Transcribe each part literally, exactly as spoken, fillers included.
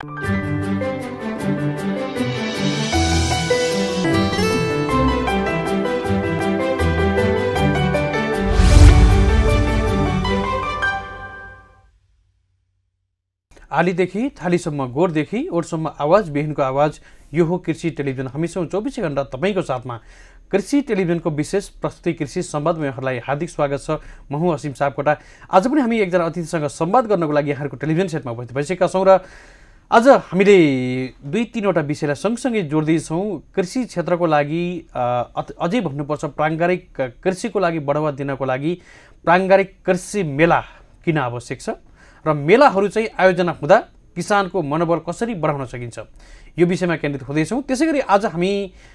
आलीदेखि थालीसम्म गोठदेखि ओठसम्म आवाज बिहानको आवाज यो हो कृषि टेलिभिजन। हमेसा चौबिसै घण्टा तपाईँको साथमा कृषि टेलिभिजनको विशेष प्रस्तुति कृषि संवादमा यहाँहरूलाई हार्दिक स्वागत छ। म हुँ असीम सापकोटा। आज पनि हामी एकजना अतिथिसँग संवाद गर्नको लागि यहाँहरूको टेलिभिजन सेटमा उपस्थित भइसकेका छौँ र आज हामीले दुई तीनवटा विषयलाई सँगसँगै जोड्दैछौँ। कृषि क्षेत्रको लागि अझै भन्नुपर्छ प्राङ्गारिक कृषिको लागि बढावा दिनको लागि प्राङ्गारिक कृषि मेला किन आवश्यक छ र मेलाहरू चाहिँ आयोजना हुँदा किसानको मनोबल कसरी बढाउन सकिन्छ यो विषयमा केन्द्रित हुँदैछौँ। त्यसै गरी आज हामी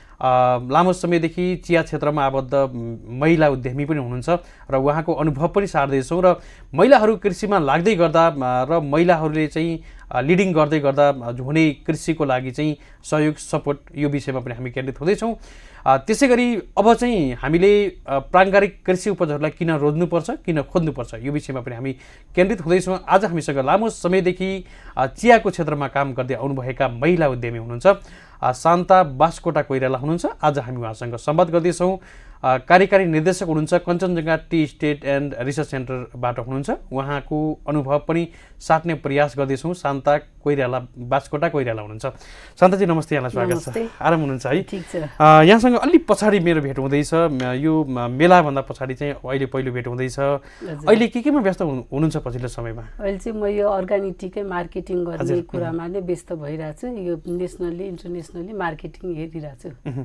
लामो समयदेखि चिया क्षेत्रमा आबद्ध महिला उद्यमी पनि हुनुहुन्छ र उहाँको अनुभव पनि सार्दैछौँ र महिलाहरू कृषिमा लाग्दै गर्दा र महिलाहरूले चाहिँ लिडिङ गर्दै गर्दा हुने कृषिको लागि चाहिँ सहयोग सपोर्ट यो विषयमा पनि हामी केन्द्रित हुँदैछौँ। त्यसै गरी अब चाहिँ हामीले प्राङ्गारिक कृषि उपजहरूलाई किन रोज्नुपर्छ किन खोज्नुपर्छ यो विषयमा पनि हामी केन्द्रित हुँदैछौँ। आज हामीसँग लामो समयदेखि चियाको क्षेत्रमा काम गर्दै आउनुभएका महिला उद्यमी हुनुहुन्छ शान्ता बास्कोटा कोइराला हुनुहुन्छ। आज हामी उहाँसँग संवाद गर्दैछौँ। कार्यकारी निर्देशक हुनुहुन्छ Kanchenjunga tea estate and research सेन्टरबाट हुनुहुन्छ। उहाँको अनुभव पनि साट्ने प्रयास गर्दैछौँ। शान्ता कोइराला बास्कोटा कोइराला हुनुहुन्छ। शान्ताजी नमस्ते, यहाँलाई स्वागत छ। आराम हुनुहुन्छ है? ठीक छ। यहाँसँग अलि पछाडि मेरो भेट हुँदैछ। यो मेलाभन्दा पछाडि चाहिँ अहिले पहिलो भेट हुँदैछ। अहिले के केमा व्यस्त हुनुहुन्छ पछिल्लो समयमा? अहिले चाहिँ म यो अर्ग्यानिक टीकै मार्केटिङ गर्ने कुरामा नै व्यस्त भइरहेको छु। यो नेसनली इन्टरनेसनली मार्केटिङ हेरिरहेको छु।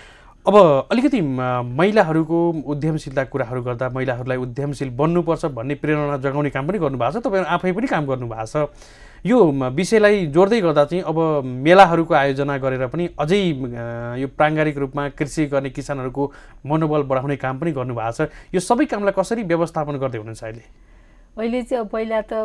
अब अलिकति महिलाहरूको उद्यमशीलता कुराहरू गर्दा महिलाहरूलाई उद्यमशील बन्नुपर्छ भन्ने प्रेरणा जगाउने काम पनि गर्नुभएको छ। तपाईँ आफै पनि काम गर्नुभएको छ। यो विषयलाई जोड्दै गर्दा चाहिँ अब मेलाहरूको आयोजना गरेर पनि अझै यो प्राङ्गारिक रूपमा कृषि गर्ने किसानहरूको मनोबल बढाउने काम पनि गर्नुभएको छ। यो सबै कामलाई कसरी व्यवस्थापन गर्दै हुनुहुन्छ अहिले? अहिले चाहिँ अब पहिला त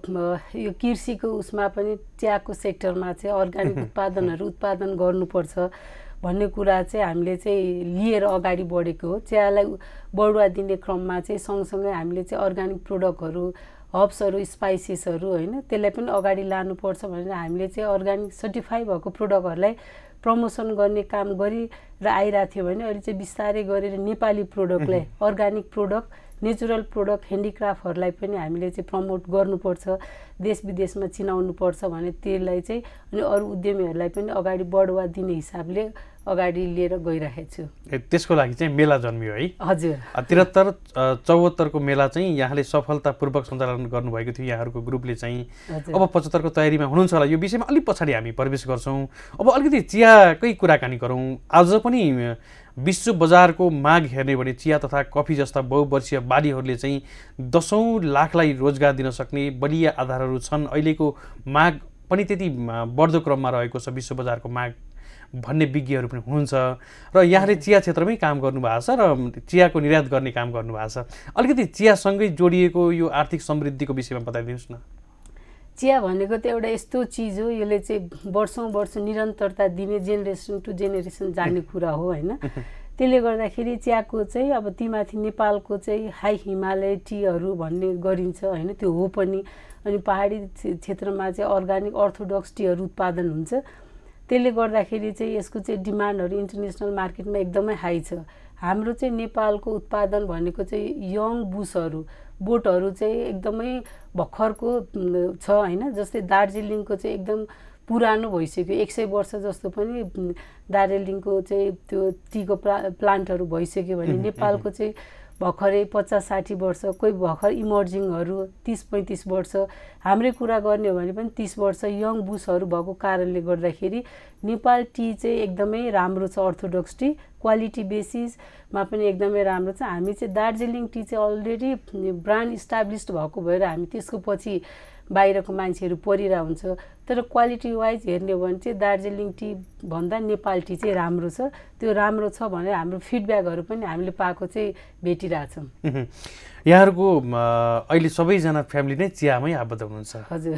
यो कृषिको उसमा पनि चियाको सेक्टरमा चाहिँ अर्ग्यानिक उत्पादनहरू उत्पादन गर्नुपर्छ भन्ने कुरा चाहिँ हामीले चाहिँ लिएर अगाडि बढेको हो। चियालाई बढुवा दिने क्रममा चाहिँ सँगसँगै हामीले चाहिँ अर्ग्यानिक प्रोडक्टहरू हब्सहरू स्पाइसेसहरू होइन त्यसलाई पनि अगाडि लानुपर्छ भनेर हामीले चाहिँ अर्ग्यानिक सर्टिफाई भएको प्रोडक्टहरूलाई प्रमोसन गर्ने काम गरिर आइरहेको थियो भने अहिले चाहिँ बिस्तारै गरेर नेपाली प्रोडक्टलाई अर्ग्यानिक प्रोडक्ट नेचुरल प्रोडक्ट ह्यान्डिक्राफ्टहरूलाई पनि हामीले चाहिँ प्रमोट गर्नुपर्छ, देश विदेशमा चिनाउनुपर्छ भने त्यसलाई चाहिँ अनि अरू उद्यमीहरूलाई पनि अगाडि बढुवा दिने हिसाबले अगाडि लिएर गइरहेको छु। त्यसको लागि चाहिँ मेला जन्मियो है? हजुर। त्रिहत्तर चौहत्तरको मेला चाहिँ यहाँले सफलतापूर्वक सञ्चालन गर्नुभएको थियो यहाँहरूको ग्रुपले चाहिँ। अब पचहत्तरको तयारीमा हुनुहुन्छ होला। यो विषयमा अलिक पछाडि हामी प्रवेश गर्छौँ। अब अलिकति चियाकै कुराकानी गरौँ। आज पनि विश्व बजारको माग हेर्ने भने चिया तथा कफी जस्ता बहुवर्षीय बालीहरूले चाहिँ दसौँ लाखलाई रोजगार दिन सक्ने बलिया आधारहरू छन्। अहिलेको माग पनि त्यति बढ्दो क्रममा रहेको छ विश्व बजारको माग भन्ने विज्ञहरू पनि हुनुहुन्छ र यहाँले चिया क्षेत्रमै काम गर्नुभएको छ र चियाको निर्यात गर्ने काम गर्नुभएको छ। अलिकति चियासँगै जोडिएको यो आर्थिक समृद्धिको विषयमा बताइदिनुहोस् न। चिया भनेको त एउटा यस्तो चिज हो, यसले चाहिँ वर्षौँ वर्ष निरन्तरता दिने जेनेरेसन टु जेनेरेसन जाने कुरा हो होइन। त्यसले गर्दाखेरि चियाको चाहिँ अब तीमाथि नेपालको चाहिँ हाई हिमालय टीहरू भन्ने गरिन्छ होइन, त्यो हो पनि। अनि पहाडी क्षेत्रमा चाहिँ अर्ग्यानिक अर्थोडक्स टीहरू उत्पादन हुन्छ। त्यसले गर्दाखेरि चाहिँ यसको चाहिँ डिमान्डहरू इन्टरनेसनल मार्केटमा एकदमै हाई छ। हाम्रो चाहिँ नेपालको उत्पादन भनेको चाहिँ यङ बुसहरू बोटहरू चाहिँ एकदमै भर्खरको छ होइन। जस्तै दार्जिलिङको चाहिँ एकदम पुरानो भइसक्यो, एक सय वर्ष जस्तो पनि दार्जिलिङको चाहिँ त्यो टीको प्ला प्लान्टहरू भइसक्यो भने नेपालको चाहिँ भर्खरै पचास साठी वर्ष, कोही भर्खर इमर्जिङहरू तिस पैँतिस वर्ष, हाम्रै कुरा गर्ने हो भने पनि तिस वर्ष यङ बुसहरू भएको कारणले गर्दाखेरि नेपाल टी चाहिँ एकदमै राम्रो छ। अर्थोडक्स टी क्वालिटी बेसिसमा पनि एकदमै राम्रो छ। हामी चाहिँ दार्जिलिङ टी चाहिँ अलरेडी ब्रान्ड इस्टाब्लिस्ड भएको भएर हामी त्यसको पछि बाहिरको मान्छेहरू परिरहेको हुन्छ। तर क्वालिटी वाइज हेर्ने हो भने चाहिँ दार्जिलिङ टी भन्दा नेपाल टी चाहिँ राम्रो छ। त्यो राम्रो छ भनेर हाम्रो फिडब्याकहरू पनि हामीले पाएको चाहिँ भेटिरहेछौँ। यहाँहरूको अहिले सबैजना फ्यामिली नै चियामै आबद्ध हुनुहुन्छ? हजुर।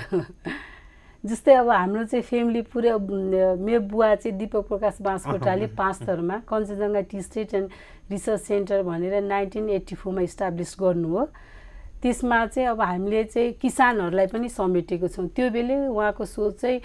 जस्तै अब हाम्रो चाहिँ फ्यामिली पुरै मेरो बुवा चाहिँ दीपक प्रकाश बास्कोटाले पाँच थरमा Kanchenjunga tea estate and research center भनेर नाइन्टिन एट्टी फोरमा इस्टाब्लिस गर्नु हो। त्यसमा चाहिँ अब हामीले चाहिँ किसानहरूलाई पनि समेटेको छौँ। त्यो बेला उहाँको सोच चाहिँ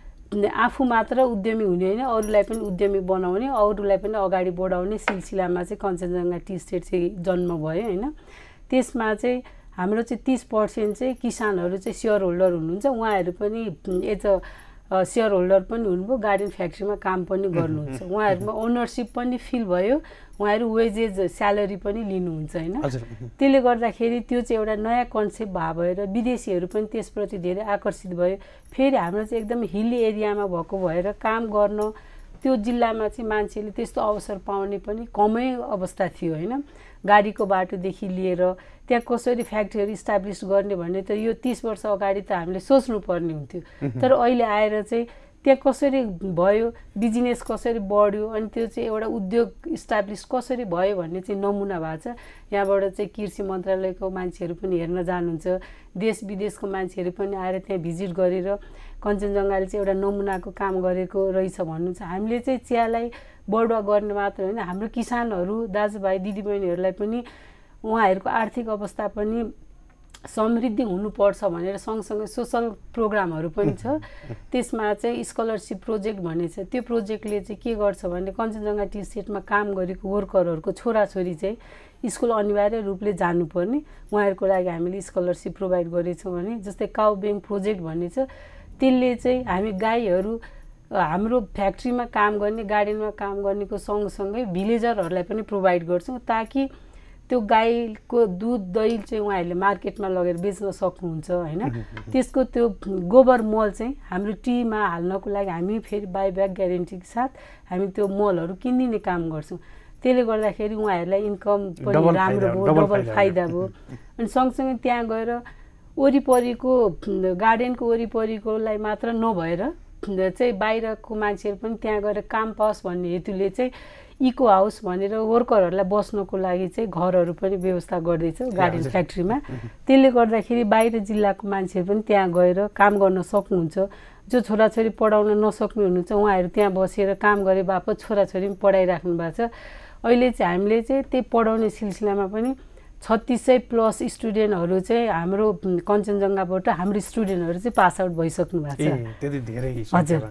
आफू मात्र उद्यमी हुने होइन, अरूलाई पनि उद्यमी बनाउने, अरूलाई पनि अगाडि बढाउने सिलसिलामा चाहिँ कञ्चनजङ्घा टी स्टेट चाहिँ जन्म भयो होइन। त्यसमा चाहिँ हाम्रो चाहिँ तीस पर्सेन्ट चाहिँ किसानहरू चाहिँ सेयर होल्डर हुनुहुन्छ। उहाँहरू पनि एज अ सेयर होल्डर पनि हुनुभयो, गार्डन फ्याक्ट्रीमा काम पनि गर्नुहुन्छ। उहाँहरूमा ओनरसिप पनि फिल भयो, उहाँहरू वेजेज स्यालेरी पनि लिनुहुन्छ होइन। त्यसले गर्दाखेरि त्यो चाहिँ एउटा नयाँ कन्सेप्ट भए भएर विदेशीहरू पनि त्यसप्रति धेरै आकर्षित भयो। फेरि हाम्रो चाहिँ एकदम हिल्ली एरियामा भएको भएर काम गर्न त्यो जिल्लामा चाहिँ मान्छेले त्यस्तो अवसर पाउने पनि कमै अवस्था थियो होइन। गाडीको बाटोदेखि लिएर त्यहाँ कसरी फ्याक्ट्रीहरू इस्टाब्लिस गर्ने भन्ने त यो तीस वर्ष अगाडि त हामीले सोच्नुपर्ने हुन्थ्यो। तर अहिले आएर चाहिँ त्यहाँ कसरी भयो, बिजनेस कसरी बढ्यो, अनि त्यो चाहिँ एउटा उद्योग इस्टाब्लिस कसरी भयो भन्ने चाहिँ नमुना भएको छ। यहाँबाट चाहिँ कृषि मन्त्रालयको मान्छेहरू पनि हेर्न जानुहुन्छ, देश विदेशको मान्छेहरू पनि आएर त्यहाँ भिजिट गरेर कञ्चनजङ्घाले चाहिँ एउटा नमुनाको काम गरेको रहेछ भन्नुहुन्छ। हामीले चाहिँ चियालाई बढुवा गर्ने मात्र होइन, हाम्रो किसानहरू दाजुभाइ दिदीबहिनीहरूलाई पनि उहाँहरूको आर्थिक अवस्था पनि समृद्धि हुनुपर्छ भनेर सँगसँगै सोसल प्रोग्रामहरू पनि छ। त्यसमा चाहिँ स्कलरसिप प्रोजेक्ट भन्ने छ। त्यो प्रोजेक्टले चाहिँ के गर्छ भने कञ्चनजङ्घा टी स्टेटमा काम गरेको वर्करहरूको छोराछोरी चाहिँ स्कुल अनिवार्य रूपले जानुपर्ने, उहाँहरूको लागि हामीले स्कलरसिप प्रोभाइड गरेछौँ भने जस्तै काउ ब्याङ्क प्रोजेक्ट भन्ने छ। त्यसले चाहिँ हामी गाईहरू हाम्रो फ्याक्ट्रीमा काम गर्ने, गार्डनमा काम गर्नेको सँगसँगै भिलेजरहरूलाई पनि प्रोभाइड गर्छौँ, ताकि त्यो गाईको दुध दही चाहिँ उहाँहरूले मार्केटमा लगेर बेच्न सक्नुहुन्छ होइन। त्यसको त्यो गोबर मल चाहिँ हाम्रो टीमा हाल्नको लागि हामी फेरि बाइब्याक ग्यारेन्टीको साथ हामी त्यो मलहरू किनिदिने काम गर्छौँ। त्यसले गर्दाखेरि उहाँहरूलाई इन्कम पनि राम्रो भयो, डबल फाइदा भयो। अनि सँगसँगै त्यहाँ गएर वरिपरिको गार्डनको वरिपरिकोलाई मात्र नभएर चाहिँ बाहिरको मान्छेहरू पनि त्यहाँ गएर काम पाओस् भन्ने हेतुले चाहिँ इको हाउस भनेर वर्करहरूलाई बस्नको लागि चाहिँ घरहरू पनि व्यवस्था गर्दैछ गार्डन फ्याक्ट्रीमा। त्यसले गर्दाखेरि बाहिर जिल्लाको मान्छेहरू पनि त्यहाँ गएर काम गर्न सक्नुहुन्छ। जो छोराछोरी पढाउन नसक्ने हुनुहुन्छ उहाँहरू त्यहाँ बसेर काम गरे बापत छोराछोरी पनि पढाइराख्नु भएको छ। अहिले चाहिँ हामीले चाहिँ त्यही पढाउने सिलसिलामा पनि छत्तिस सय प्लस स्टुडेन्टहरू चाहिँ हाम्रो कञ्चनजङ्घाबाट हाम्रो स्टुडेन्टहरू चाहिँ पास आउट भइसक्नु भएको छ। त्यति धेरै हजुर।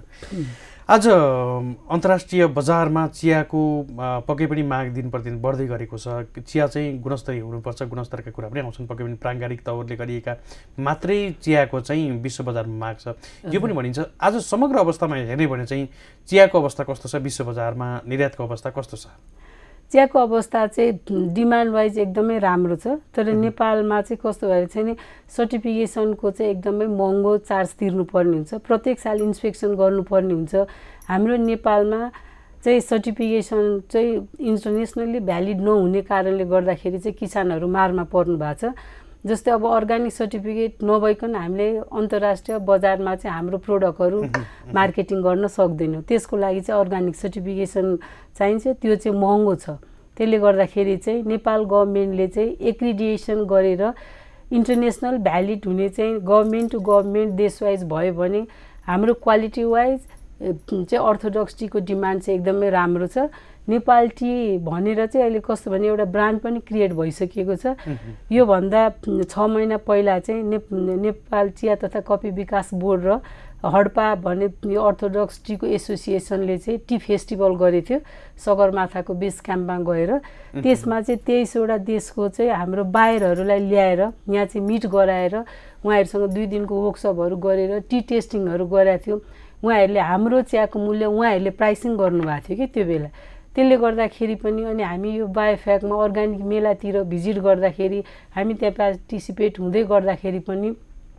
आज अन्तर्राष्ट्रिय बजारमा चियाको पक्कै पनि माग दिन प्रतिदिन बढ्दै गरेको छ। चिया चाहिँ गुणस्तरीय हुनुपर्छ, गुणस्तरका कुरा पनि आउँछन्। पक्कै पनि प्राङ्गारिक तौरले गरिएका मात्रै चियाको चाहिँ विश्व बजारमा माग छ, यो पनि भनिन्छ। आज समग्र अवस्थामा हेर्ने भने चाहिँ चियाको अवस्था कस्तो छ, विश्व बजारमा निर्यातको अवस्था कस्तो छ? चियाको अवस्था चाहिँ डिमान्ड वाइज एकदमै राम्रो छ। तर नेपालमा चाहिँ कस्तो भएर चाहिँ नि सर्टिफिकेसनको चाहिँ एकदमै महँगो चार्ज तिर्नुपर्ने हुन्छ, प्रत्येक साल इन्स्पेक्सन गर्नुपर्ने हुन्छ। हाम्रो नेपालमा चाहिँ सर्टिफिकेसन चाहिँ इन्टरनेसनली भ्यालिड नहुने कारणले गर्दाखेरि चाहिँ किसानहरू मारमा पर्नु भएको छ। जस्तै अब अर्ग्यानिक सर्टिफिकेट नभइकन हामीले अन्तर्राष्ट्रिय बजारमा चाहिँ हाम्रो प्रोडक्टहरू मार्केटिङ गर्न सक्दैनौँ। त्यसको लागि चाहिँ अर्ग्यानिक सर्टिफिकेसन चाहिन्छ, त्यो चाहिँ महँगो छ। त्यसले गर्दाखेरि चाहिँ नेपाल गभर्मेन्टले चाहिँ एक्रिडिएसन गरेर इन्टरनेसनल भ्यालिड हुने चाहिँ गभर्मेन्ट टु गभर्मेन्ट देशवाइज भयो भने हाम्रो क्वालिटी वाइज चाहिँ अर्थोडक्स टीको डिमान्ड चाहिँ एकदमै राम्रो छ। नेपाल टी भनेर चाहिँ अहिले कस्तो भने एउटा ब्रान्ड पनि क्रिएट भइसकेको छ। योभन्दा छ महिना पहिला चाहिँ ने नेपाल चिया तथा कफी विकास बोर्ड र हडपा भन्ने यो अर्थोडक्स टीको एसोसिएसनले चाहिँ टी फेस्टिभल गरेको थियो सगरमाथाको बेस क्याम्पमा गएर। त्यसमा चाहिँ तेइसवटा देशको चाहिँ हाम्रो बायरहरूलाई ल्याएर यहाँ चाहिँ मिट गराएर उहाँहरूसँग दुई दिनको वर्कसपहरू गरेर टी टेस्टिङहरू गराएको थियो। उहाँहरूले हाम्रो चियाको मूल्य उहाँहरूले प्राइसिङ गर्नुभएको थियो कि त्यो बेला। त्यसले गर्दाखेरि पनि अनि हामी यो बायोफ्याकमा अर्ग्यानिक मेलातिर भिजिट गर्दाखेरि हामी त्यहाँ पार्टिसिपेट हुँदै गर्दाखेरि पनि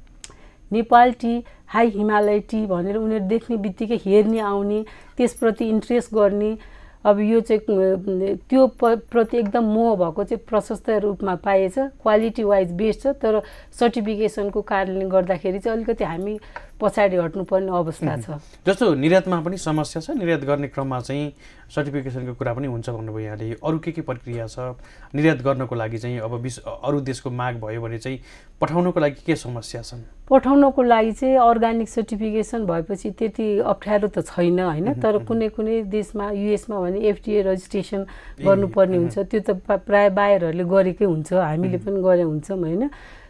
Nepal tea, high Himalaya tea भनेर उनीहरू देख्ने बित्तिकै हेर्ने आउने, त्यसप्रति इन्ट्रेस्ट गर्ने। अब यो चाहिँ त्यो प्रति एकदम मोह भएको चाहिँ प्रशस्त रूपमा पाएछ। क्वालिटी वाइज बेस्ट छ, तर सर्टिफिकेसनको कारणले गर्दाखेरि चाहिँ अलिकति हामी पछाडि हट्नुपर्ने अवस्था छ। जस्तो निर्यातमा पनि समस्या छ, निर्यात गर्ने क्रममा चाहिँ सर्टिफिकेसनको कुरा पनि हुन्छ भन्नुभयो यहाँले। अरू के के प्रक्रिया छ निर्यात गर्नको लागि चाहिँ? अब विश्व अरू देशको माग भयो भने चाहिँ पठाउनको लागि के समस्या छन्? पठाउनको लागि चाहिँ अर्ग्यानिक सर्टिफिकेसन भएपछि त्यति अप्ठ्यारो त छैन होइन। तर कुनै कुनै देशमा युएसमा भने एफडिए रजिस्ट्रेसन गर्नुपर्ने हुन्छ, त्यो त प्राय बायरहरूले गरेकै हुन्छ, हामीले पनि गरे हुन्छौँ होइन।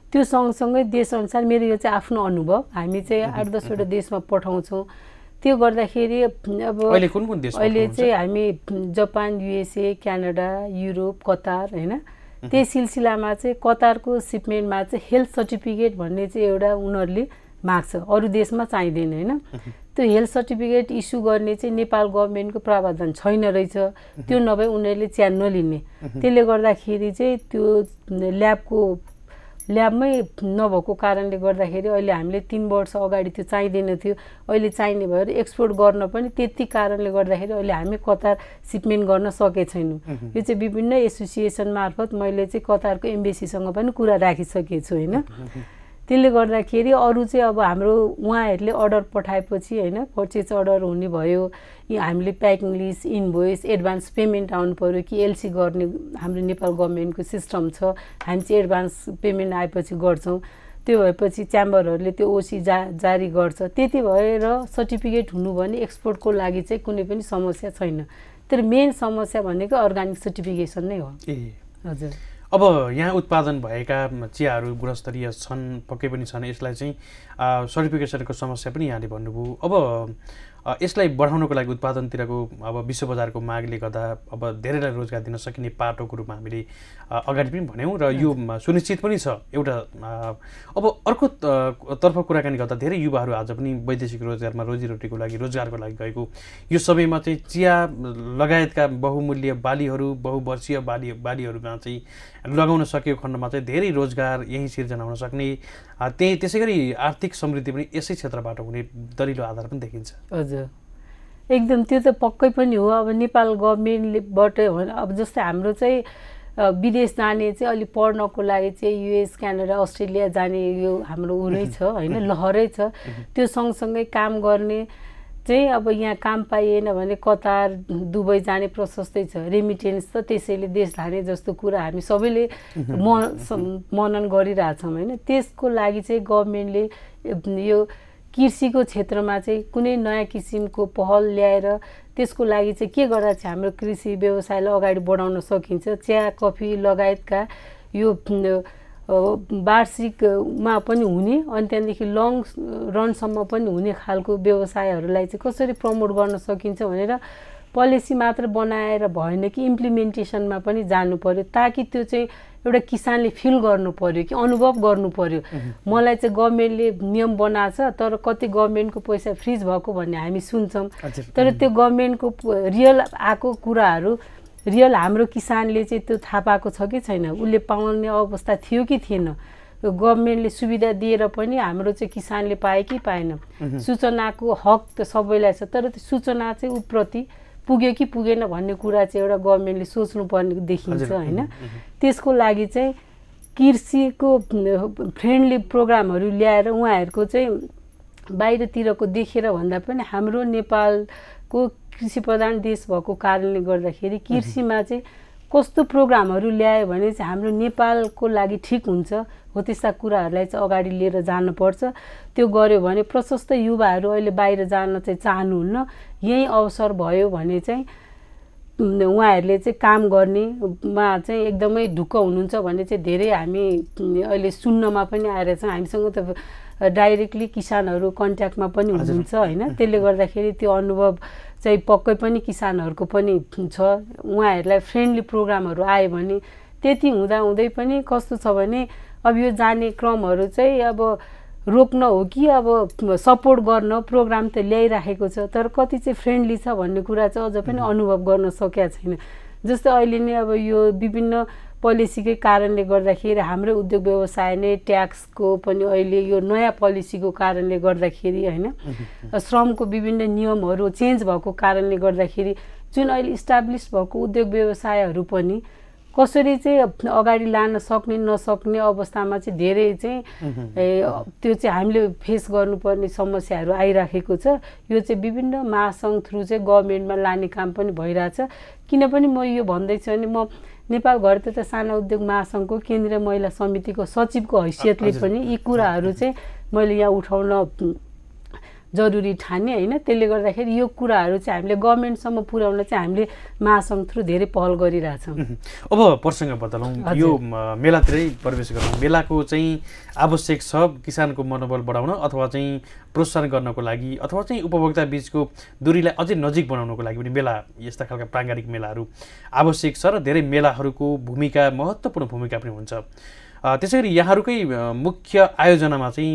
त्यो सँगसँगै देशअनुसार मेरो यो चाहिँ आफ्नो अनुभव, हामी चाहिँ आठ दसवटा देशमा पठाउँछौँ। त्यो गर्दाखेरि अब अहिले कुन कुन देश अहिले चाहिँ हामी Japan, USA, Canada, Europe, Qatar होइन। त्यही सिलसिलामा चाहिँ कतारको सिपमेन्टमा चाहिँ हेल्थ सर्टिफिकेट भन्ने चाहिँ एउटा उनीहरूले माग्छ, अरू देशमा चाहिँदैन होइन। त्यो हेल्थ सर्टिफिकेट इस्यु गर्ने चाहिँ नेपाल गभर्मेन्टको प्रावधान छैन रहेछ, त्यो नभए उनीहरूले चिया नलिने। त्यसले गर्दाखेरि चाहिँ त्यो ल्याबको ल्याबमै नभएको कारणले गर्दाखेरि अहिले हामीले तिन वर्ष अगाडि त्यो चाहिँदैन थियो, अहिले चाहिने भएर एक्सपोर्ट गर्न पनि त्यति कारणले गर्दाखेरि अहिले हामी कतार सिपमेन्ट गर्न सके छैनौँ। यो चाहिँ विभिन्न एसोसिएसन मार्फत मैले चाहिँ कतारको एम्बेसीसँग पनि कुरा राखिसकेको छु होइन। त्यसले गर्दाखेरि अरू चाहिँ अब हाम्रो उहाँहरूले अर्डर पठाएपछि होइन, पर्चेज अर्डर हुने भयो, हामीले packing list, invoice, advance payment आउनु पऱ्यो कि एलसी गर्ने हाम्रो नेपाल गभर्मेन्टको सिस्टम छ, हामी चाहिँ एडभान्स पेमेन्ट आएपछि गर्छौँ। त्यो भएपछि च्याम्बरहरूले त्यो ओसी जा जारी गर्छ। त्यति भएर सर्टिफिकेट हुनु भने एक्सपोर्टको लागि चाहिँ कुनै पनि समस्या छैन। तर मेन समस्या भनेको अर्गानिक सर्टिफिकेसन नै हो। ए हजुर। अब यहाँ उत्पादन भएका चियाहरू गुणस्तरीय छन्, पक्कै पनि छन्, यसलाई चाहिँ सर्टिफिकेसनको समस्या पनि यहाँले भन्नुभयो। अब यसलाई बढाउनको लागि उत्पादनतिरको अब विश्व बजारको मागले गर्दा अब धेरैलाई रोजगार दिन सकिने पाटोको रूपमा हामीले अगाडि पनि भन्यौँ र यो सुनिश्चित पनि छ एउटा। अब अर्को तर्फ कुराकानी गर्दा धेरै युवाहरू आज पनि वैदेशिक रोजगारमा रोजीरोटीको लागि रोजगारको लागि गएको यो समयमा चाहिँ चिया लगायतका बहुमूल्य बालीहरू बहुवर्षीय बाली बालीहरूमा चाहिँ लगाउन सकेको खण्डमा चाहिँ धेरै रोजगार यही सिर्जना हुन सक्ने, त्यही त्यसै गरी आर्थिक समृद्धि पनि यसै क्षेत्रबाट हुने दरिलो आधार पनि देखिन्छ। हजुर, एकदम त्यो त पक्कै पनि हो। अब नेपाल गभर्मेन्टबाट अब जस्तै हाम्रो चाहिँ विदेश जाने चाहिँ अलि पढ्नको लागि चाहिँ युएस, क्यानाडा, अस्ट्रेलिया जाने यो हाम्रो ऊ नै छ होइन, लहरै छ। त्यो सँगसँगै काम गर्ने चाहिँ अब यहाँ काम पाइएन भने कतार, दुबई जाने प्रशस्तै छ। रेमिटेन्स त त्यसैले देश धाने जस्तो कुरा हामी सबैले म मनन गरिरहेछौँ होइन। त्यसको लागि चाहिँ गभर्मेन्टले यो कृषिको क्षेत्रमा चाहिँ कुनै नयाँ किसिमको पहल ल्याएर त्यसको लागि चाहिँ के गर्दा चाहिँ हाम्रो कृषि व्यवसायलाई अगाडि बढाउन सकिन्छ। चिया, कफी लगायतका यो वार्षिकमा पनि हुने अनि त्यहाँदेखि लङ रनसम्म पनि हुने खालको व्यवसायहरूलाई चाहिँ कसरी प्रमोट गर्न सकिन्छ भनेर पोलिसी मात्र बनाएर भएन कि इम्प्लिमेन्टेसनमा पनि जानु पर्यो, ताकि त्यो चाहिँ एउटा किसानले फिल गर्नु पर्यो कि अनुभव गर्नु पर्यो। मलाई चाहिँ गभर्मेन्टले नियम बनाएको छ तर कति गभर्मेन्टको पैसा फ्रिज भएको भन्ने हामी सुन्छौँ, तर त्यो गभर्मेन्टको रियल आएको कुराहरू रियल हाम्रो किसानले चाहिँ त्यो थाहा पाएको छ कि छैन, उसले पाउने अवस्था थियो कि थिएन, गभर्मेन्टले सुविधा दिएर पनि हाम्रो चाहिँ किसानले पाए कि पाएन। सूचनाको हक त सबैलाई छ, तर त्यो सूचना चाहिँ उप्रति पुग्यो कि पुगेन भन्ने कुरा चाहिँ एउटा गभर्मेन्टले सोच्नुपर्ने देखिन्छ होइन। त्यसको लागि चाहिँ कृषिको फ्रेन्डली प्रोग्रामहरू ल्याएर उहाँहरूको चाहिँ बाहिरतिरको देखेर भन्दा पनि हाम्रो नेपालको कृषि प्रधान देश भएको कारणले गर्दाखेरि कृषिमा चाहिँ कस्तो प्रोग्रामहरू ल्यायो भने चाहिँ हाम्रो नेपालको लागि ठिक हुन्छ हो त्यस्ता कुराहरूलाई चाहिँ अगाडि लिएर जानुपर्छ। त्यो गर्यो भने प्रशस्त युवाहरू अहिले बाहिर जान चाहिँ चाहनुहुन्न, यही अवसर भयो भने चाहिँ उहाँहरूले चाहिँ काम गर्नेमा चाहिँ एकदमै ढुक्क हुनुहुन्छ भन्ने चाहिँ धेरै हामी अहिले सुन्नमा पनि आएर छौँ। हामीसँग त डाइरेक्टली किसानहरू कन्ट्याक्टमा पनि हुनुहुन्छ होइन, त्यसले गर्दाखेरि त्यो अनुभव चाहिँ पक्कै पनि किसानहरूको पनि छ। उहाँहरूलाई फ्रेन्डली प्रोग्रामहरू आयो भने त्यति हुँदाहुँदै पनि कस्तो छ भने अब यो जाने क्रमहरू चाहिँ अब रोक्न हो कि अब सपोर्ट गर्न प्रोग्राम त ल्याइराखेको छ, तर कति चाहिँ फ्रेन्डली छ भन्ने कुरा चाहिँ अझ पनि अनुभव गर्न सकेका छैन। जस्तै अहिले नै अब यो विभिन्न पोलिसीकै कारणले गर्दाखेरि हाम्रो उद्योग व्यवसाय नै ट्याक्सको पनि अहिले यो नयाँ पोलिसीको कारणले गर्दाखेरि होइन, श्रमको विभिन्न नियमहरू चेन्ज भएको कारणले गर्दाखेरि जुन अहिले इस्टाब्लिस भएको उद्योग व्यवसायहरू पनि कसरी चाहिँ अगाडि लान सक्ने नसक्ने अवस्थामा चाहिँ धेरै चाहिँ त्यो चाहिँ हामीले फेस गर्नुपर्ने समस्याहरू आइराखेको छ। यो चाहिँ विभिन्न महासङ्घ थ्रु चाहिँ गभर्मेन्टमा लाने काम पनि भइरहेछ। किनभने म यो भन्दैछु भने म नेपाल घर तथा साना उद्योग महासङ्घको केन्द्रीय महिला समितिको सचिवको हैसियतले पनि यी कुराहरू चाहिँ मैले यहाँ उठाउन जरुरी ठाने होइन। त्यसले गर्दाखेरि यो कुराहरू चाहिँ हामीले गभर्मेन्टसम्म पुर्याउन चाहिँ हामीले महासङ्घ थ्रु धेरै पहल गरिरहेछौँ। अब प्रसङ्ग बदलौँ, यो मेलातिरै प्रवेश गरौँ। मेलाको चाहिँ आवश्यक छ किसानको मनोबल बढाउन अथवा चाहिँ प्रोत्साहन गर्नको लागि अथवा चाहिँ उपभोक्ता बीचको दूरीलाई अझै नजिक बनाउनको लागि पनि मेला, यस्ता खालका प्राङ्गारिक मेलाहरू आवश्यक छ र धेरै मेलाहरूको भूमिका महत्त्वपूर्ण भूमिका पनि हुन्छ। त्यसै गरी यहाँहरूकै मुख्य आयोजनामा चाहिँ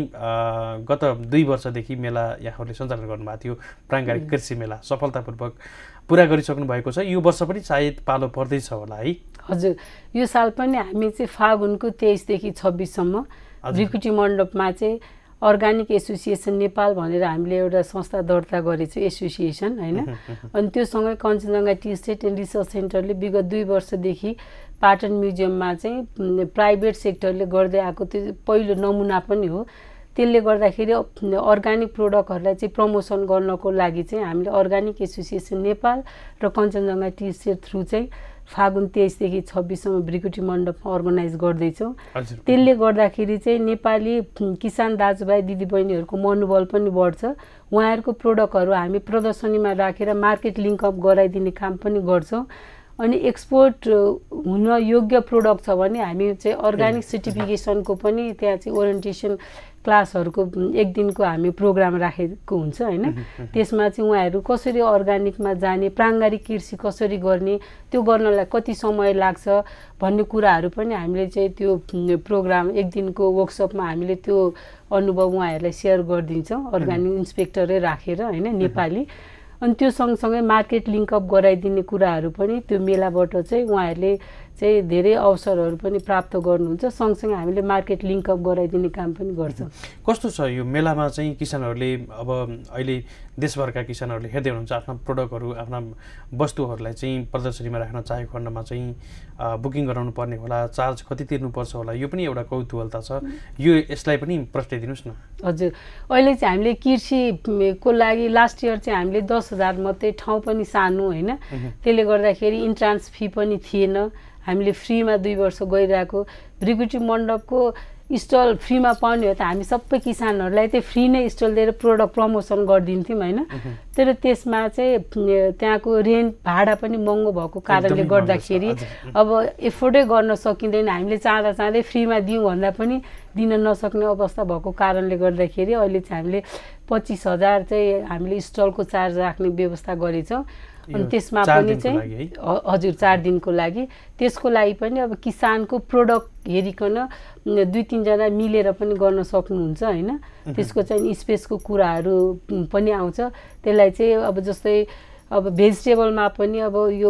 गत दुई वर्षदेखि मेला यहाँहरूले सञ्चालन गर्नुभएको थियो, प्राङ्गारिक कृषि मेला सफलतापूर्वक पुरा गरिसक्नु भएको छ। यो वर्ष पनि सायद पालो पर्दैछ होला है? हजुर, यो साल पनि हामी चाहिँ फागुनको तेइसदेखि छब्बिससम्म भृकुटी मण्डपमा चाहिँ अर्गानिक एसोसिएसन नेपाल भनेर हामीले एउटा संस्था दर्ता गरेको एसोसिएसन होइन। अनि त्योसँगै Kanchenjunga tea estate and research सेन्टरले विगत दुई वर्षदेखि पाटन म्युजियममा चाहिँ प्राइभेट सेक्टरले गर्दै आएको त्यो पहिलो नमुना पनि हो। त्यसले गर्दाखेरि अर्गानिक प्रोडक्टहरूलाई चाहिँ प्रमोसन गर्नको लागि चाहिँ हामीले अर्गानिक एसोसिएसन नेपाल र कञ्चनजङ्घा टी स्टेट थ्रु चाहिँ फागुन तेइसदेखि छब्बिससम्म भृकुटी मण्डपमा अर्गनाइज गर्दैछौँ। त्यसले गर्दाखेरि चाहिँ नेपाली किसान दाजुभाइ दिदीबहिनीहरूको मनोबल पनि बढ्छ। उहाँहरूको प्रोडक्टहरू हामी प्रदर्शनीमा राखेर मार्केट लिङ्कअप गराइदिने काम पनि गर्छौँ। अनि एक्सपोर्ट हुन योग्य प्रोडक्ट छ भने हामी चाहिँ अर्गानिक सर्टिफिकेसनको पनि त्यहाँ चाहिँ ओरिएन्टेसन क्लासहरूको एक दिनको हामी प्रोग्राम राखेको हुन्छ होइन। त्यसमा चाहिँ उहाँहरू कसरी अर्गानिकमा जाने, प्राङ्गारिक कृषि कसरी गर्ने, त्यो गर्नलाई कति समय लाग्छ भन्ने कुराहरू पनि हामीले चाहिँ त्यो प्रोग्राम एक दिनको वर्कसपमा हामीले त्यो अनुभव उहाँहरूलाई सेयर गरिदिन्छौँ अर्गानिक इन्सपेक्टरै राखेर होइन नेपाली। अनि त्यो सँगसँगै मार्केट लिङ्कअप गराइदिने कुराहरू पनि त्यो मेलाबाट चाहिँ उहाँहरूले चाहिँ धेरै अवसरहरू पनि प्राप्त गर्नुहुन्छ। सँगसँगै हामीले मार्केट लिङ्कअप गराइदिने काम पनि गर्छौँ। कस्तो छ यो मेलामा चाहिँ किसानहरूले, अब अहिले देशभरका किसानहरूले हेर्दै हुनुहुन्छ आफ्ना प्रोडक्टहरू आफ्ना वस्तुहरूलाई चाहिँ प्रदर्शनीमा राख्न चाहेको खण्डमा चाहिँ बुकिङ गराउनु पर्ने होला, चार्ज कति तिर्नुपर्छ होला, यो पनि एउटा कौतूहलता छ। यो यसलाई पनि प्रस्ताइदिनुहोस् न। हजुर, अहिले चाहिँ हामीले कृषिको लागि लास्ट इयर चाहिँ हामीले दस हजार मात्रै, ठाउँ पनि सानो होइन। त्यसले गर्दाखेरि इन्ट्रान्स फी पनि थिएन। हामीले फ्रीमा दुई वर्ष गइरहेको भृकुटी मण्डपको स्टल फ्रीमा पाउने हो त हामी सबै किसानहरूलाई चाहिँ फ्री नै स्टल दिएर प्रोडक्ट प्रमोसन गरिदिन्थ्यौँ होइन। तर त्यसमा चाहिँ त्यहाँको रेन्ट भाडा पनि महँगो भएको कारणले गर्दाखेरि अब एफोर्डै गर्न सकिँदैन। हामीले चाहँदा चाहँदै फ्रीमा दिउँ भन्दा पनि दिन नसक्ने अवस्था भएको कारणले गर्दाखेरि अहिले चाहिँ हामीले पच्चिस हजार चाहिँ हामीले स्टलको चार्ज राख्ने व्यवस्था गरेछौँ। अनि त्यसमा पनि चाहिँ हजुर चार दिनको लागि, त्यसको लागि पनि अब किसानको प्रोडक्ट हेरिकन दुई तिनजना मिलेर पनि गर्न सक्नुहुन्छ होइन। त्यसको चाहिँ स्पेसको कुराहरू पनि आउँछ। त्यसलाई चाहिँ अब जस्तै अब भेजिटेबलमा पनि अब यो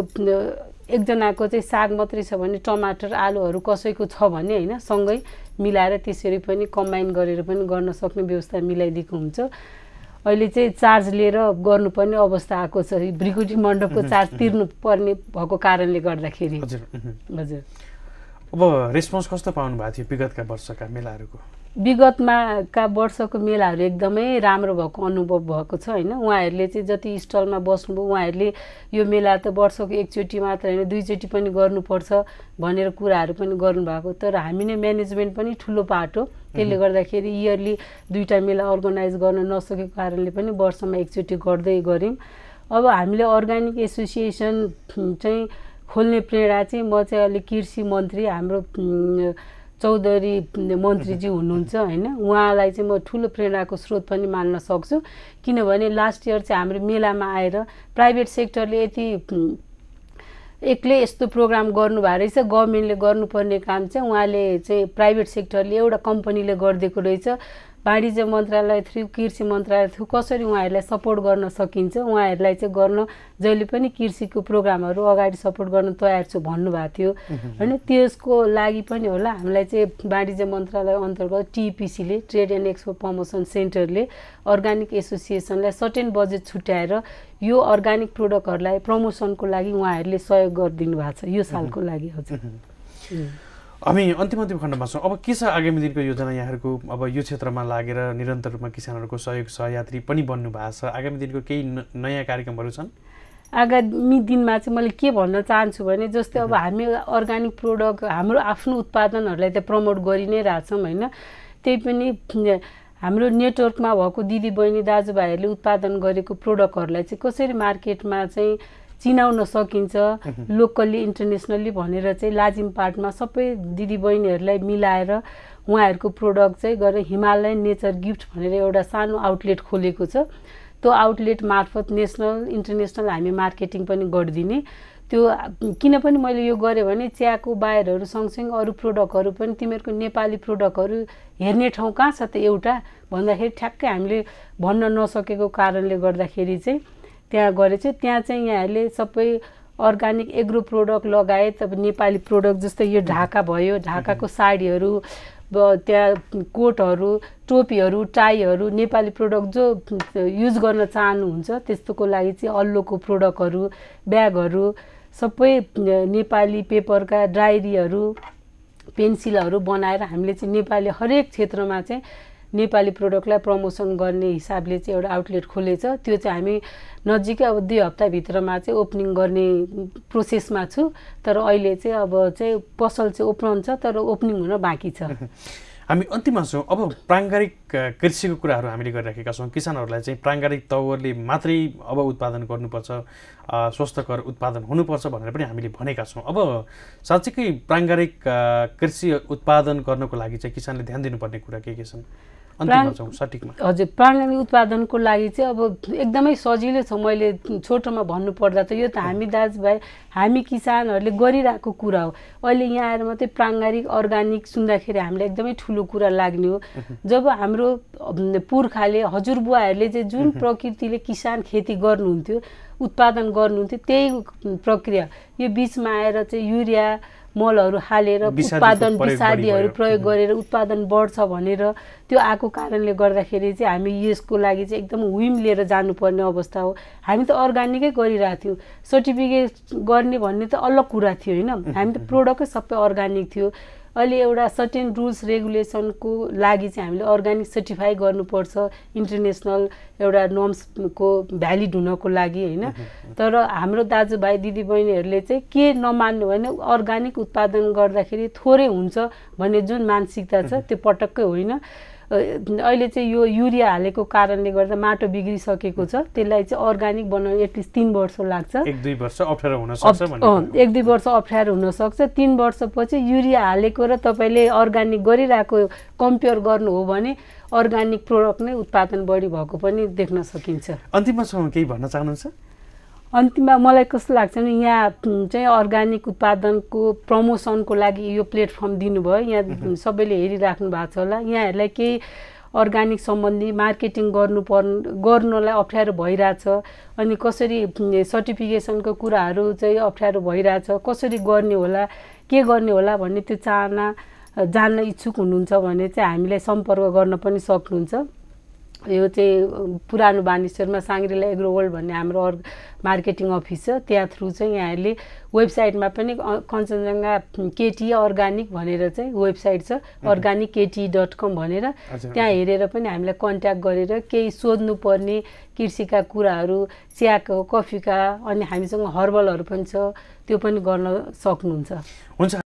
एकजनाको चाहिँ साग मात्रै छ भने टमाटर आलुहरू कसैको छ भने होइन सँगै मिलाएर त्यसरी पनि कम्बाइन गरेर पनि गर्न सक्ने व्यवस्था मिलाइदिएको हुन्छ। अहिले चाहिँ चार्ज लिएर गर्नुपर्ने अवस्था आएको छ। भृकुटी मण्डपको चार्ज तिर्नु पर्ने भएको कारणले गर्दाखेरि। हजुर हजुर अब रेस्पोन्स कस्तो पाउनु भएको थियो विगतका वर्षका मेलाहरूको? विगतमा का वर्षको मेलाहरू एकदमै राम्रो भएको अनुभव भएको छ होइन। उहाँहरूले चाहिँ जति स्टलमा बस्नुभयो उहाँहरूले यो मेला त वर्षको एकचोटि मात्र होइन दुईचोटि पनि गर्नुपर्छ भनेर कुराहरू पनि गर्नुभएको। तर हामी नै म्यानेजमेन्ट पनि ठुलो पार्ट हो। त्यसले गर्दाखेरि इयरली दुईवटा मेला अर्गनाइज गर्न नसकेको कारणले पनि वर्षमा एकचोटि गर्दै गऱ्यौँ। अब हामीले अर्गानिक एसोसिएसन चाहिँ खोल्ने प्रेरणा चाहिँ म चाहिँ अहिले कृषि मन्त्री हाम्रो चौधरी मन्त्रीजी हुनुहुन्छ होइन। उहाँलाई चाहिँ म ठुलो प्रेरणाको स्रोत पनि मान्न सक्छु। किनभने लास्ट इयर चाहिँ हाम्रो मेलामा आएर प्राइभेट सेक्टरले यति एक्लै यस्तो प्रोग्राम गर्नुभएको रहेछ, गभर्मेन्टले गर्नुपर्ने काम चाहिँ उहाँले चाहिँ प्राइभेट सेक्टरले एउटा कम्पनीले गरिदिएको रहेछ। वाणिज्य मन्त्रालय थ्रु कृषि मन्त्रालय थ्रु कसरी उहाँहरूलाई सपोर्ट गर्न सकिन्छ, उहाँहरूलाई चाहिँ गर्न जहिले पनि कृषिको प्रोग्रामहरू अगाडि सपोर्ट गर्न तयार छु भन्नुभएको थियो होइन। त्यसको लागि पनि होला हामीलाई चाहिँ वाणिज्य मन्त्रालय अन्तर्गत टिपिसीले ट्रेड एन्ड एक्सपो प्रमोसन सेन्टरले अर्गानिक एसोसिएसनलाई सर्टेन बजेट छुट्याएर यो अर्गानिक प्रोडक्टहरूलाई प्रमोसनको लागि उहाँहरूले सहयोग गरिदिनु भएको छ यो सालको लागि। हजुर हामी अन्तिम अन्तिम खण्डमा छौँ। अब के छ आगामी दिनको योजना यहाँहरूको? अब यो क्षेत्रमा लागेर निरन्तर रूपमा किसानहरूको सहयोग सहयात्री पनि बन्नु भएको छ। आगामी दिनको केही नयाँ कार्यक्रमहरू छन्? आगामी दिनमा चाहिँ मैले के भन्न चाहन्छु भने जस्तै अब हामी अर्गानिक प्रोडक्ट हाम्रो आफ्नो उत्पादनहरूलाई त प्रमोट गरि नै रहेछौँ होइन। त्यही पनि हाम्रो नेटवर्कमा भएको दिदीबहिनी दाजुभाइहरूले उत्पादन गरेको प्रोडक्टहरूलाई चाहिँ कसरी मार्केटमा चाहिँ चिनाउन सकिन्छ, लोकल्ली इन्टरनेसनल्ली भनेर चाहिँ लाजिमपाटमा सबै दिदीबहिनीहरूलाई मिलाएर उहाँहरूको प्रोडक्ट चाहिँ गरेर हिमालयन नेचर गिफ्ट भनेर एउटा सानो आउटलेट खोलेको छ। त्यो आउटलेट मार्फत नेसनल इन्टरनेसनल हामी मार्केटिङ पनि गरिदिने। त्यो किन पनि मैले यो गरेँ भने चियाको बाहिरहरू सँगसँगै अरू प्रोडक्टहरू पनि तिमीहरूको नेपाली प्रोडक्टहरू हेर्ने ठाउँ कहाँ छ त एउटा भन्दाखेरि ठ्याक्कै हामीले भन्न नसकेको कारणले गर्दाखेरि चाहिँ त्यहाँ गरे चाहिँ त्यहाँ चाहिँ यहाँहरूले सबै अर्गानिक एग्रो प्रोडक्ट लगायत अब नेपाली प्रोडक्ट जस्तै यो ढाका भयो, ढाकाको साडीहरू, त्यहाँ कोटहरू, टोपीहरू, टाईहरू, नेपाली प्रोडक्ट जो युज गर्न चाहनुहुन्छ त्यस्तोको लागि चाहिँ अल्लोको प्रोडक्टहरू, ब्यागहरू, सबै नेपाली पेपरका डायरीहरू, पेन्सिलहरू बनाएर हामीले चाहिँ नेपाली हरेक क्षेत्रमा चाहिँ नेपाली प्रोडक्टलाई प्रमोसन गर्ने हिसाबले चाहिँ एउटा आउटलेट खोलेछ। त्यो चाहिँ हामी नजिकै अब दुई हप्ताभित्रमा चाहिँ ओपनिङ गर्ने प्रोसेसमा छु। तर अहिले चाहिँ अब चाहिँ पसल चाहिँ ओपन छ तर ओपनिङ हुन बाँकी छ। हामी अन्तिममा छौँ। अब प्राङ्गारिक कृषिको कुराहरू हामीले गरिराखेका छौँ। किसानहरूलाई चाहिँ प्राङ्गारिक तवरले मात्रै अब उत्पादन गर्नुपर्छ, स्वस्थकर उत्पादन हुनुपर्छ भनेर पनि हामीले भनेका छौँ। अब साँच्चीकै प्राङ्गारिक कृषि उत्पादन गर्नको लागि चाहिँ किसानले ध्यान दिनुपर्ने कुरा के के छन्? हजुर, प्राङ्गारिक उत्पादनको लागि चाहिँ अब एकदमै सजिलो छ। मैले छोटोमा भन्नुपर्दा त यो त हामी दाजुभाइ हामी किसानहरूले गरिरहेको कुरा हो। अहिले यहाँ आएर मात्रै प्राङ्गारिक अर्गानिक सुन्दाखेरि हामीलाई एकदमै ठुलो कुरा लाग्ने हो। जब हाम्रो पुर्खाले हजुरबुवाहरूले चाहिँ जुन प्रकृतिले किसान खेती गर्नुहुन्थ्यो, उत्पादन गर्नुहुन्थ्यो, त्यही प्रक्रिया यो बिचमा आएर चाहिँ युरिया मलहरू हालेर उत्पादन विषादीहरू प्रयोग गरेर उत्पादन बढ्छ भनेर त्यो आएको कारणले गर्दाखेरि चाहिँ हामी यसको लागि चाहिँ एकदम हुइम लिएर जानुपर्ने अवस्था हो। हामी त अर्गानिकै गरिरहेको थियौँ। सर्टिफिकेट गर्ने भन्ने त अलग कुरा थियो होइन, हामी त प्रोडक्टै सबै अर्गानिक थियो। अहिले एउटा सर्टेन रुल्स रेगुलेसनको लागि चाहिँ हामीले अर्गानिक सर्टिफाई गर्नुपर्छ इन्टरनेसनल एउटा नर्म्सको भ्यालिड हुनको लागि होइन। तर हाम्रो दाजुभाइ दिदीबहिनीहरूले चाहिँ के नमान्नु भने अर्गानिक उत्पादन गर्दाखेरि थोरै हुन्छ भन्ने जुन मानसिकता छ त्यो पटक्कै होइन। अहिले चाहिँ यो युरिया हालेको कारणले गर्दा माटो बिग्रिसकेको छ, त्यसलाई चाहिँ अर्गानिक बनाउन एटलिस्ट तीन वर्ष लाग्छ। एक दुई वर्ष अप्ठ्यारो हुन सक्छ भन्ने एक दुई वर्ष अप्ठ्यारो हुनसक्छ। तीन वर्षपछि युरिया हालेको र तपाईँले अर्गानिक गरिरहेको कम्पेयर गर्नु हो भने अर्गानिक प्रोडक्ट नै उत्पादन बढी भएको पनि देख्न सकिन्छ। अन्तिममा केही भन्न चाहनुहुन्छ? अन्तिममा मलाई कस्तो लाग्छ भने यहाँ चाहिँ अर्गानिक उत्पादनको प्रमोसनको लागि यो प्लेटफर्म दिनुभयो। यहाँ सबैले हेरिराख्नु भएको छ होला। यहाँहरूलाई केही अर्गानिक सम्बन्धी मार्केटिङ गर्नु पर्ने गर्नलाई अप्ठ्यारो भइरहेछ, अनि कसरी सर्टिफिकेसनको कुराहरू चाहिँ अप्ठ्यारो भइरहेछ, कसरी गर्ने होला, के गर्ने होला भन्ने त्यो चाहना जान्न इच्छुक हुनुहुन्छ भने चाहिँ हामीलाई सम्पर्क गर्न पनि सक्नुहुन्छ। यो चाहिँ पुरानो बानेश्वरमा साङ्ग्रिला एग्रो वर्ल्ड भन्ने हाम्रो अर्ग मार्केटिङ अफिस छ, त्यहाँ थ्रु चाहिँ यहाँहरूले वेबसाइटमा पनि कञ्चनजङ्घा केटी अर्गानिक भनेर चाहिँ वेबसाइट छ, अर्गानिक केटी डट कम भनेर त्यहाँ हेरेर पनि हामीलाई कन्ट्याक्ट गरेर केही सोध्नुपर्ने कृषिका कुराहरू, चियाको, कफीका, अनि हामीसँग हर्बलहरू पनि छ, त्यो पनि गर्न सक्नुहुन्छ। हुन्छ।